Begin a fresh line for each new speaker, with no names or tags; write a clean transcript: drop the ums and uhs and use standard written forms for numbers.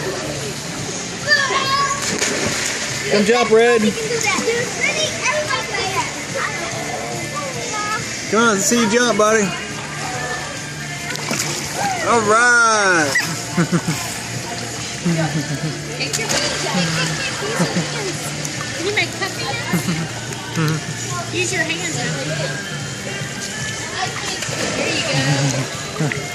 Come jump, Red. Come on, let's see you jump, buddy. All right.
Take your feet. Can you make puppy hands? Use your hands, Ellie. There you go.